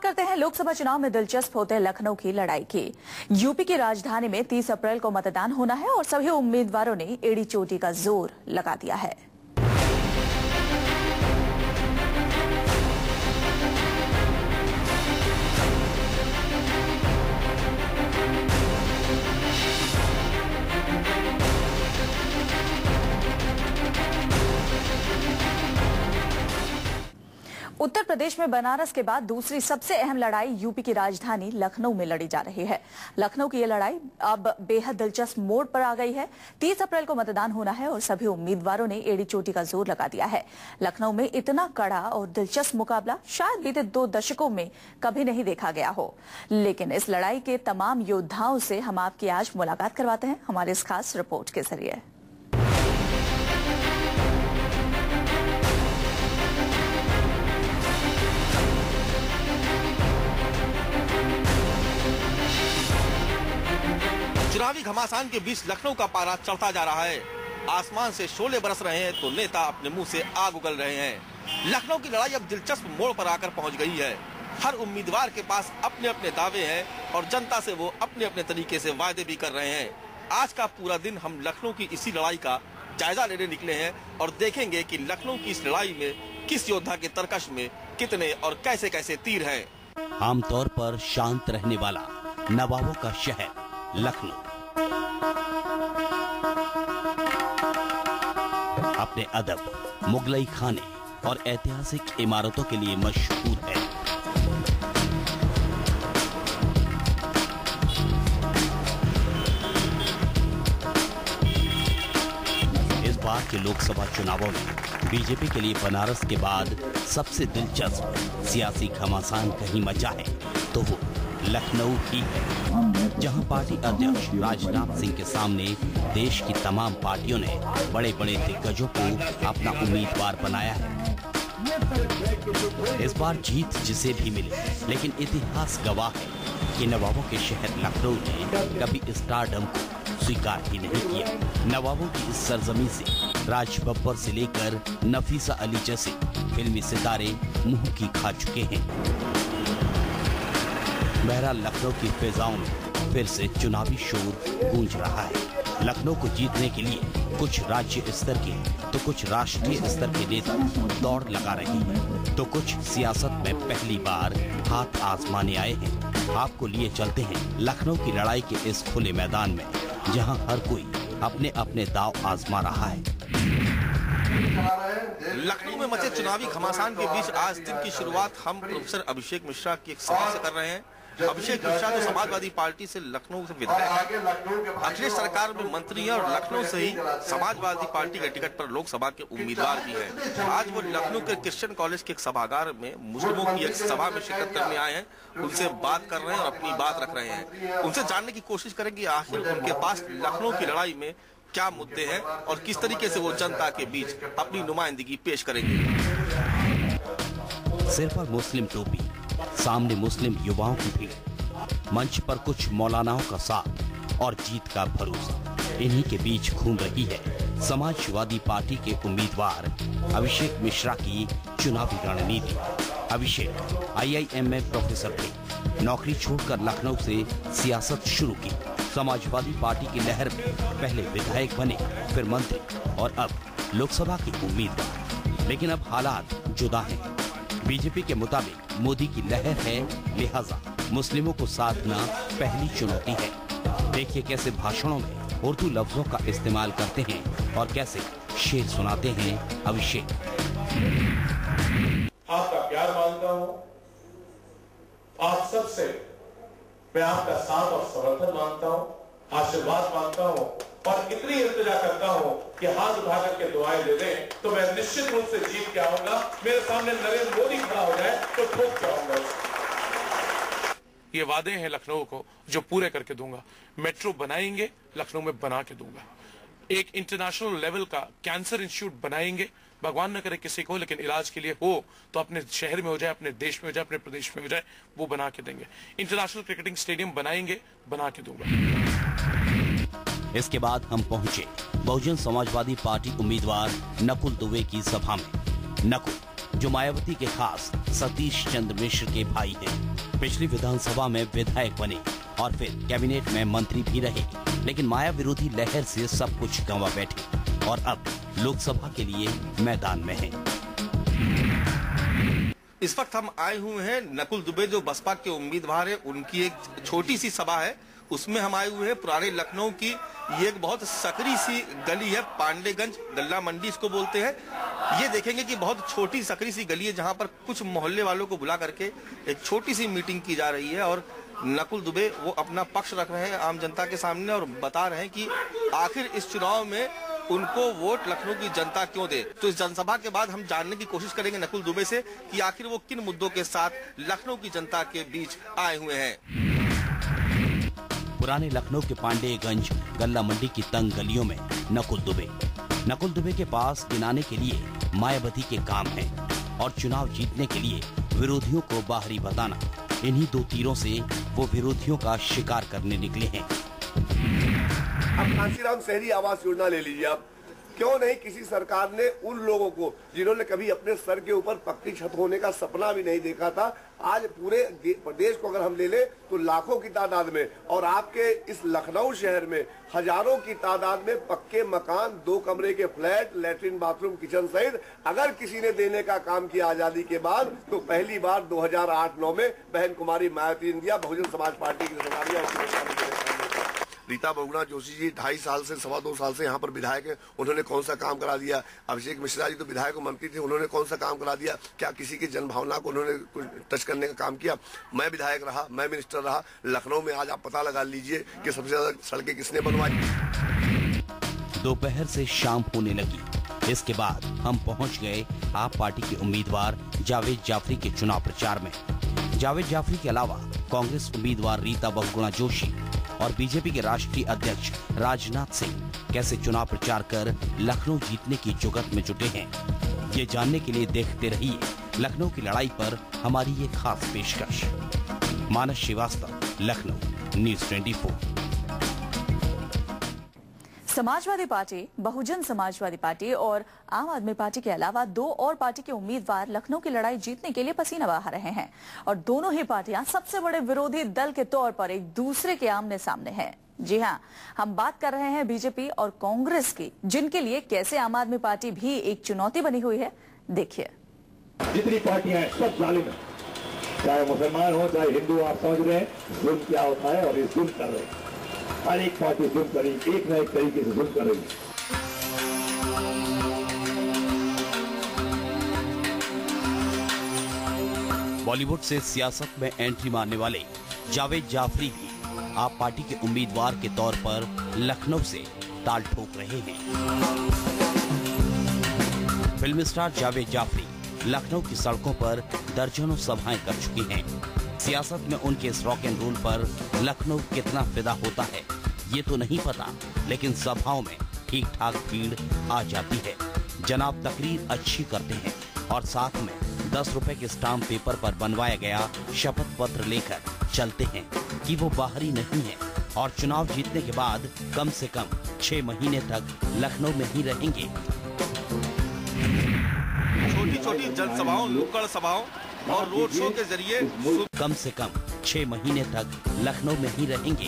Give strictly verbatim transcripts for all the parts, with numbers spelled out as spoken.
करते हैं लोकसभा चुनाव में दिलचस्प होते लखनऊ की लड़ाई की। यूपी की राजधानी में तीस अप्रैल को मतदान होना है और सभी उम्मीदवारों ने एड़ी चोटी का जोर लगा दिया है। उत्तर प्रदेश में बनारस के बाद दूसरी सबसे अहम लड़ाई यूपी की राजधानी लखनऊ में लड़ी जा रही है। लखनऊ की यह लड़ाई अब बेहद दिलचस्प मोड़ पर आ गई है। तीस अप्रैल को मतदान होना है और सभी उम्मीदवारों ने एड़ी चोटी का जोर लगा दिया है। लखनऊ में इतना कड़ा और दिलचस्प मुकाबला शायद बीते दो दशकों में कभी नहीं देखा गया हो। लेकिन इस लड़ाई के तमाम योद्धाओं से हम आपकी आज मुलाकात करवाते हैं हमारे इस खास रिपोर्ट के जरिए। चुनावी घमासान के बीच लखनऊ का पारा चढ़ता जा रहा है। आसमान से शोले बरस रहे हैं तो नेता अपने मुंह से आग उगल रहे हैं। लखनऊ की लड़ाई अब दिलचस्प मोड़ पर आकर पहुंच गई है। हर उम्मीदवार के पास अपने अपने दावे हैं और जनता से वो अपने अपने तरीके से वायदे भी कर रहे हैं। आज का पूरा दिन हम लखनऊ की इसी लड़ाई का जायजा लेने निकले हैं और देखेंगे कि लखनऊ की इस लड़ाई में किस योद्धा के तरकश में कितने और कैसे कैसे तीर हैं। आमतौर पर शांत रहने वाला नवाबों का शहर लखनऊ अपने अदब, मुगलई खाने और ऐतिहासिक इमारतों के लिए मशहूर है। इस बार के लोकसभा चुनावों में बीजेपी के लिए बनारस के बाद सबसे दिलचस्प सियासी घमासान कहीं मचा है तो वो लखनऊ ही है, जहां पार्टी अध्यक्ष राजनाथ सिंह के सामने देश की तमाम पार्टियों ने बड़े बड़े दिग्गजों को अपना उम्मीदवार बनाया है। इस बार जीत जिसे भी मिले, लेकिन इतिहास गवाह है कि नवाबों के शहर लखनऊ ने कभी स्टारडम को स्वीकार ही नहीं किया। नवाबों की इस सरजमी से राज बब्बर से लेकर नफीसा अली जैसे फिल्मी सितारे मुंह की खा चुके हैं। बहरहाल लखनऊ की फिजाओं में फिर से चुनावी शोर गूंज रहा है। लखनऊ को जीतने के लिए कुछ राज्य स्तर के तो कुछ राष्ट्रीय स्तर के नेता दौड़ लगा रहे हैं, तो कुछ सियासत में पहली बार हाथ आजमाने आए हैं। आपको लिए चलते हैं लखनऊ की लड़ाई के इस खुले मैदान में, जहां हर कोई अपने अपने दांव आजमा रहा है। लखनऊ में मचे चुनावी घमासान के बीच आज दिन की शुरुआत हम प्रोफेसर अभिषेक मिश्रा की एक सभा से कर रहे हैं। अभिषेक मिश्रा जो समाजवादी पार्टी से लखनऊ से विधायक है, अखिलेश सरकार में मंत्री है और लखनऊ से ही समाजवादी पार्टी के टिकट पर लोकसभा के उम्मीदवार भी हैं। आज वो लखनऊ के क्रिश्चियन कॉलेज के एक सभागार में मुस्लिमों की एक सभा में शिरकत करने आए हैं। उनसे बात कर रहे हैं और अपनी बात रख रहे हैं। उनसे जानने की कोशिश करेंगे आखिर उनके पास लखनऊ की लड़ाई में क्या मुद्दे हैं और किस तरीके से वो जनता के बीच अपनी नुमाइंदगी पेश करेंगे। सिर पर मुस्लिम टोपी, सामने मुस्लिम युवाओं की भीड़, मंच पर कुछ मौलानाओं का साथ और जीत का भरोसा, इन्हीं के बीच घूम रही है समाजवादी पार्टी के उम्मीदवार अभिषेक मिश्रा की चुनावी रणनीति। अभिषेक आई आई एम में प्रोफेसर थे, नौकरी छोड़कर लखनऊ से सियासत शुरू की। समाजवादी पार्टी की लहर में पहले विधायक बने, फिर मंत्री और अब लोकसभा के उम्मीदवार। लेकिन अब हालात जुदा हैं। बीजेपी के मुताबिक मोदी की लहर है, लिहाजा मुस्लिमों को साधना पहली चुनौती है। देखिए कैसे भाषणों में उर्दू लफ्जों का इस्तेमाल करते हैं और कैसे शेर सुनाते हैं अभिषेक। आपका प्यार मांगता हूं, आप सबसे मैं आपका साथ और समर्थन मांगता हूं, आशीर्वाद मांगता हूं और इतनी इल्तिजा करता हूं कि हाथ उठा करके दुआएं दे दें तो मैं निश्चित रूप से जीत के आऊंगा। मेरे सामने नरेंद्र मोदी खड़ा हो जाए तो ठोक के आऊंगा। ये वादे हैं लखनऊ को जो पूरे करके दूंगा। मेट्रो बनाएंगे, लखनऊ में बना के दूंगा। एक इंटरनेशनल लेवल का कैंसर इंस्टीट्यूट बनाएंगे, भगवान न करे किसी को, लेकिन इलाज के लिए हो तो अपने शहर में हो जाए, अपने देश में हो जाए, अपने प्रदेश में हो जाए, वो बना के देंगे। इंटरनेशनल क्रिकेटिंग स्टेडियम बनाएंगे, बना के दूंगा। इसके बाद हम पहुंचे बहुजन समाजवादी पार्टी उम्मीदवार नकुल दुबे की सभा में। नकुल जो मायावती के खास सतीश चंद्र मिश्र के भाई हैं, पिछली विधानसभा में विधायक बने और फिर कैबिनेट में मंत्री भी रहे, लेकिन माया विरोधी लहर से सब कुछ गंवा बैठे और अब लोकसभा के लिए मैदान में हैं। इस वक्त हम आए हुए हैं नकुल दुबे जो बसपा के उम्मीदवार हैं, उनकी एक छोटी सी सभा है, उसमें हम आए हुए हैं। पुराने लखनऊ की ये एक बहुत सकरी सी गली है, पांडेगंज गल्ला मंडी इसको बोलते हैं। ये देखेंगे कि बहुत छोटी सकरी सी गली है जहां पर कुछ मोहल्ले वालों को बुला करके एक छोटी सी मीटिंग की जा रही है और नकुल दुबे वो अपना पक्ष रख रहे हैं आम जनता के सामने और बता रहे हैं कि आखिर इस चुनाव में उनको वोट लखनऊ की जनता क्यों दे। तो इस जनसभा के बाद हम जानने की कोशिश करेंगे नकुल दुबे से कि आखिर वो किन मुद्दों के साथ लखनऊ की जनता के बीच आए हुए हैं। पुराने लखनऊ के पांडेगंज गल्ला मंडी की तंग गलियों में नकुल दुबे नकुल दुबे के पास गिनाने के लिए मायावती के काम है और चुनाव जीतने के लिए विरोधियों को बाहरी बताना। इन्हीं दो तीरों से वो विरोधियों का शिकार करने निकले हैं। अब कांशीराम शहरी आवास योजना ले लीजिए आप, क्यों नहीं किसी सरकार ने उन लोगों को जिन्होंने कभी अपने सर के ऊपर पक्की छत होने का सपना भी नहीं देखा था, आज पूरे प्रदेश को अगर हम ले ले तो लाखों की तादाद में और आपके इस लखनऊ शहर में हजारों की तादाद में पक्के मकान, दो कमरे के फ्लैट, लैट्रिन बाथरूम किचन सहित अगर किसी ने देने का काम किया आजादी के बाद तो पहली बार दो हजार आठ नौ में बहन कुमारी मायावती ने दिया। बहुजन समाज पार्टी की सरकार रीता बहुगुणा जोशी जी ढाई साल से सवा दो साल से यहाँ पर विधायक हैं, उन्होंने कौन सा काम करा दिया। अभिषेक मिश्रा जी तो विधायक मंत्री थे, उन्होंने कौन सा काम करा दिया। क्या किसी की जनभावना को उन्होंने कुछ टच करने का काम किया। मैं विधायक रहा, मैं मिनिस्टर रहा, लखनऊ में आज आप पता लगा लीजिए कि सबसे ज्यादा सड़कें किसने बनवाई। दोपहर से शाम होने लगी। इसके बाद हम पहुंच गए आप पार्टी के उम्मीदवार जावेद जाफरी के चुनाव प्रचार में। जावेद जाफरी के अलावा कांग्रेस उम्मीदवार रीता बहुगुणा जोशी और बीजेपी के राष्ट्रीय अध्यक्ष राजनाथ सिंह कैसे चुनाव प्रचार कर लखनऊ जीतने की जुगत में जुटे हैं, ये जानने के लिए देखते रहिए लखनऊ की लड़ाई पर हमारी ये खास पेशकश। मानस श्रीवास्तव, लखनऊ, न्यूज़ चौबीस। समाजवादी पार्टी, बहुजन समाजवादी पार्टी और आम आदमी पार्टी के अलावा दो और पार्टी के उम्मीदवार लखनऊ की लड़ाई जीतने के लिए पसीना बहा रहे हैं और दोनों ही पार्टियां सबसे बड़े विरोधी दल के तौर पर एक दूसरे के आमने सामने हैं। जी हां, हम बात कर रहे हैं बीजेपी और कांग्रेस की, जिनके लिए कैसे आम आदमी पार्टी भी एक चुनौती बनी हुई है। देखिए, जितनी पार्टियां हैं सब जालिम हैं, चाहे मुसलमान हो चाहे हिंदू। आप समझ रहे हैं जुल्म क्या होता है और ये जुल्म कर रहे हैं। हर एक पार्टी जुल्म करी, एक न एक तरीके से जुल्म कर रही है। बॉलीवुड से सियासत में एंट्री मारने वाले जावेद जाफरी भी आप पार्टी के उम्मीदवार के तौर पर लखनऊ से ताल ठोक रहे हैं। फिल्म स्टार जावेद जाफरी लखनऊ की सड़कों पर दर्जनों सभाएं कर चुकी हैं। सियासत में उनके इस रॉक एंड रोल पर लखनऊ कितना फिदा होता है ये तो नहीं पता, लेकिन सभाओं में ठीक ठाक भीड़ आ जाती है। जनाब तकरीर अच्छी करते हैं और साथ में दस रुपए के स्टाम्प पेपर पर बनवाया गया शपथ पत्र लेकर चलते हैं कि वो बाहरी नहीं है और चुनाव जीतने के बाद कम से कम छह महीने तक लखनऊ में ही रहेंगे। छोटी छोटी जनसभाओं, नुक्कड़ सभाओं और रोड शो के जरिए कम से कम छह महीने तक लखनऊ में ही रहेंगे।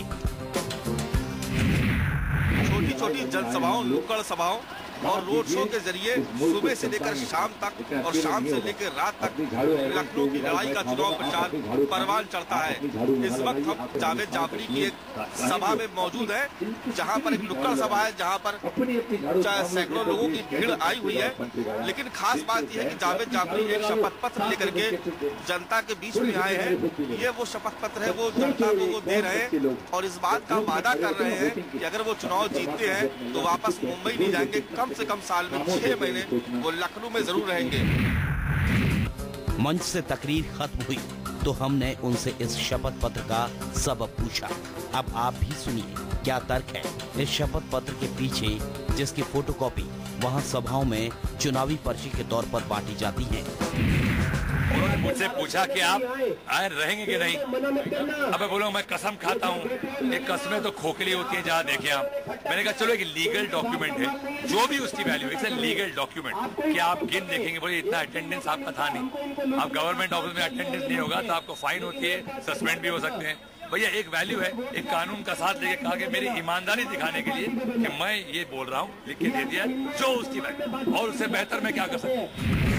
छोटी छोटी जनसभाओं, नुक्कड़ सभाओं और रोड शो के जरिए सुबह से लेकर शाम तक और शाम से लेकर रात तक लखनऊ की लड़ाई का चुनाव प्रचार परवान चढ़ता है। इस वक्त हम जावेद जाफरी की एक सभा में मौजूद है, जहां पर एक नुक्कड़ सभा है, जहां पर सैकड़ों लोगों की भीड़ आई हुई है। लेकिन खास बात यह है कि जावेद जाफरी एक शपथ पत्र लेकर के जनता के बीच में आए हैं। ये वो शपथ पत्र है वो जनता को वो दे रहे हैं और इस बात का वादा कर रहे हैं कि अगर वो चुनाव जीतते हैं तो वापस मुंबई नहीं जाएंगे, कम से कम साल में छह महीने वो लखनऊ में जरूर रहेंगे। मंच से तकरीर खत्म हुई तो हमने उनसे इस शपथ पत्र का सबब पूछा। अब आप भी सुनिए क्या तर्क है इस शपथ पत्र के पीछे, जिसकी फोटोकॉपी वहाँ सभाओं में चुनावी पर्ची के तौर पर बांटी जाती हैं। उन्होंने मुझसे पूछा कि आप आए रहेंगे कि नहीं। अब मैं बोला मैं कसम खाता हूँ, ये कस्में तो खोखली होती है जहाँ देखे आप। मैंने कहा चलो एक लीगल डॉक्यूमेंट है, जो भी उसकी value it's a legal document. कि आप गिन देखेंगे, बोले इतना अटेंडेंस आपका था नहीं, आप गवर्नमेंट ऑफिस में अटेंडेंस नहीं होगा तो आपको फाइन होती है, सस्पेंड भी हो सकते हैं। भैया एक वैल्यू है, एक कानून का साथ लेके कहा कि मेरी ईमानदारी दिखाने के लिए कि मैं ये बोल रहा हूँ, लिख के दे दिया जो उसकी वैल्यू, और उससे बेहतर मैं क्या कर सकता हूँ।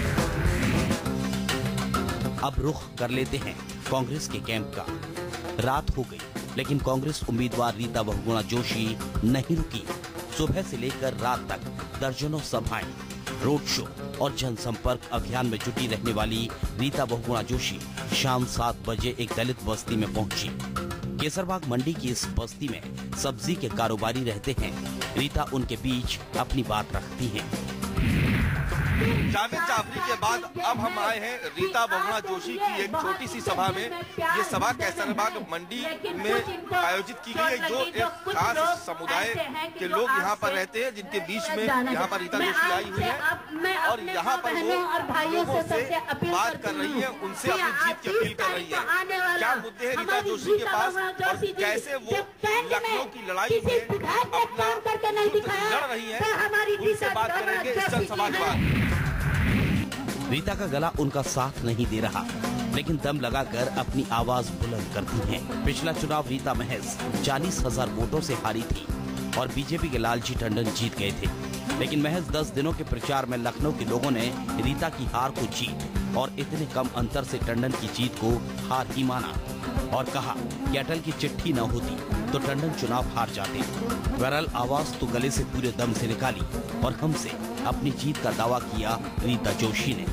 अब रुख कर लेते हैं कांग्रेस के कैंप का। रात हो गई लेकिन कांग्रेस उम्मीदवार रीता बहुगुणा जोशी नहीं रुकी। सुबह से लेकर रात तक दर्जनों सभाएं, रोड शो और जनसंपर्क अभियान में जुटी रहने वाली रीता बहुगुणा जोशी शाम सात बजे एक दलित बस्ती में पहुंची। केसरबाग मंडी की इस बस्ती में सब्जी के कारोबारी रहते हैं। रीता उनके बीच अपनी बात रखती हैं। जावेद जाफरी के बाद अब हम आए हैं रीता बहुगुणा जोशी की एक छोटी सी सभा में। ये सभा कैसरबाग मंडी में आयोजित की गई है। जो एक खास समुदाय के लोग यहाँ पर रहते हैं, जिनके बीच में यहाँ पर रीता जोशी आई हुई है और यहाँ पर वो लोगों से बात कर रही है, उनसे अपनी जीत की अपील कर रही है। क्या मुद्दे हैं रीता जोशी के पास और कैसे वो लखनऊ की लड़ाई में अपना लड़ रही है, उनसे बात करेंगे इस जनसभा के बाद। रीता का गला उनका साथ नहीं दे रहा, लेकिन दम लगाकर अपनी आवाज बुलंद करती हैं। पिछला चुनाव रीता महज चालीस हजार वोटों से हारी थी और बीजेपी के लालजी टंडन जीत गए थे। लेकिन महज दस दिनों के प्रचार में लखनऊ के लोगों ने रीता की हार को जीत और इतने कम अंतर से टंडन की जीत को हार ही माना और कहा कि अटल की चिट्ठी न होती तो टंडन चुनाव हार जाते। बहरहाल आवाज तो गले से पूरे दम से निकाली और हमसे अपनी जीत का दावा किया रीता जोशी ने।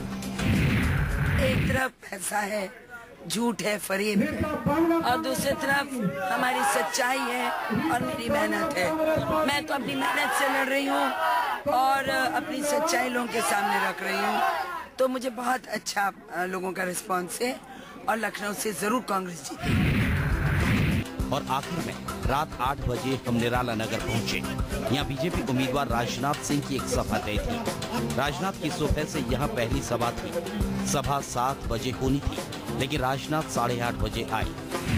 एक तरफ पैसा है, झूठ है, फरेब है, और दूसरी तरफ हमारी सच्चाई है और मेरी मेहनत है। मैं तो अपनी मेहनत से लड़ रही हूँ और अपनी सच्चाई लोगों के सामने रख रही हूँ। तो मुझे बहुत अच्छा लोगों का रिस्पांस है और लखनऊ से जरूर कांग्रेस जीतेगी। और आखिर में रात आठ बजे हम निराला नगर पहुंचे। यहाँ बीजेपी उम्मीदवार राजनाथ सिंह की एक सभा तय थी। राजनाथ की सुबह से यहाँ पहली सभा थी। सभा सात बजे होनी थी, लेकिन राजनाथ साढ़े आठ बजे आए।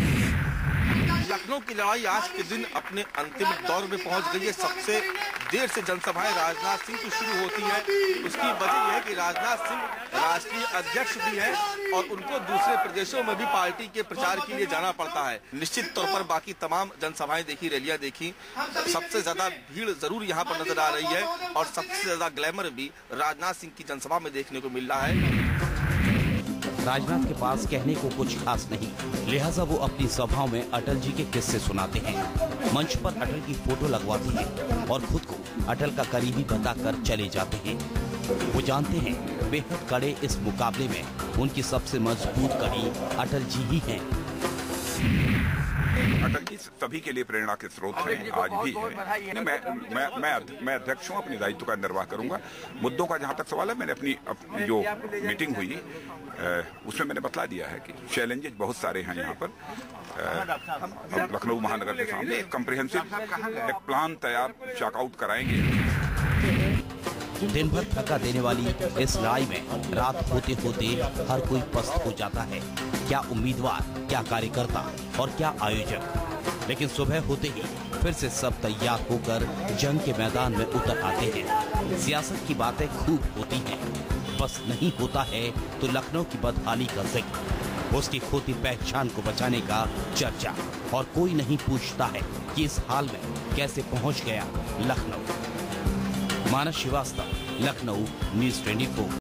लखनऊ की लड़ाई आज के दिन अपने अंतिम दौर में पहुंच गई है। सबसे देर से जनसभाएं राजनाथ सिंह की शुरू होती है। उसकी वजह यह है कि राजनाथ सिंह राष्ट्रीय अध्यक्ष भी हैं और उनको दूसरे प्रदेशों में भी पार्टी के प्रचार के लिए जाना पड़ता है। निश्चित तौर पर बाकी तमाम जनसभाएं देखी, रैलियां देखी, सबसे ज्यादा भीड़ जरूर यहाँ पर नजर आ रही है और सबसे ज्यादा ग्लैमर भी राजनाथ सिंह की जनसभा में देखने को मिल रहा है। राजनाथ के पास कहने को कुछ खास नहीं, लिहाजा वो अपनी सभाओं में अटल जी के किस्से सुनाते हैं। मंच पर अटल की फोटो लगवाते हैं और खुद को अटल का करीबी बताकर चले जाते हैं। वो जानते हैं बेहद कड़े इस मुकाबले में उनकी सबसे मजबूत कड़ी अटल जी ही हैं। अटल जी सभी के लिए प्रेरणा के स्रोत हैं, आज भी है। मैं मैं मैं मैं अध्यक्ष हूँ, अपने दायित्व का निर्वाह करूंगा। मुद्दों का जहाँ तक सवाल है, मैंने अपनी, अपनी जो मीटिंग हुई उसमें मैंने बतला दिया है कि चैलेंजेस बहुत सारे हैं यहाँ पर। हम लखनऊ महानगर के सामने एक कम्प्रिहेंसिव एक प्लान तैयार चॉकआउट कराएंगे। दिन भर थका देने वाली इस लड़ाई में रात होते होते हर कोई पस्त हो जाता है। क्या उम्मीदवार, क्या कार्यकर्ता और क्या आयोजक। लेकिन सुबह होते ही फिर से सब तैयार होकर जंग के मैदान में उतर आते हैं। सियासत की बातें खूब होती हैं, बस नहीं होता है तो लखनऊ की बदहाली का जिक्र, उसकी खोती पहचान को बचाने का चर्चा, और कोई नहीं पूछता है कि इस हाल में कैसे पहुंच गया लखनऊ। मानस श्रीवास्तव, लखनऊ, न्यूज़ चौबीस।